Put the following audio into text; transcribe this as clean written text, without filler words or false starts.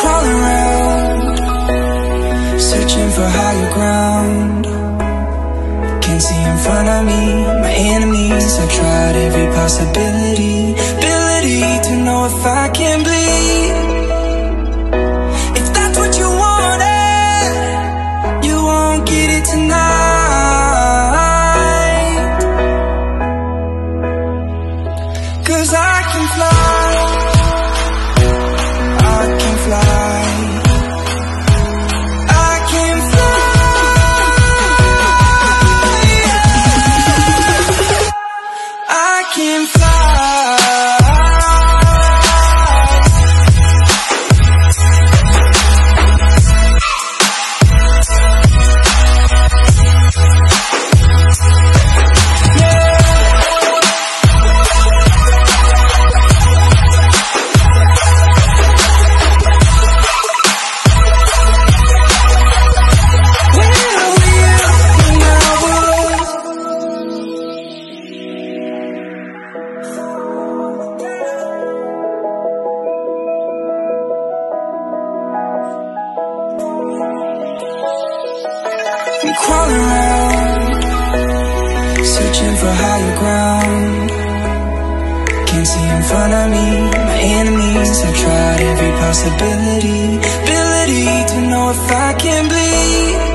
crawling around, searching for higher ground. Can't see in front of me, my enemies. I've tried every possibility, ability to know if I can bleed. If that's what you wanted, you won't get it tonight. 'Cause I can fly, I can fly. I'm crawling around, searching for higher ground. Can't see in front of me, my enemies. I've tried every possibility, ability to know if I can bleed.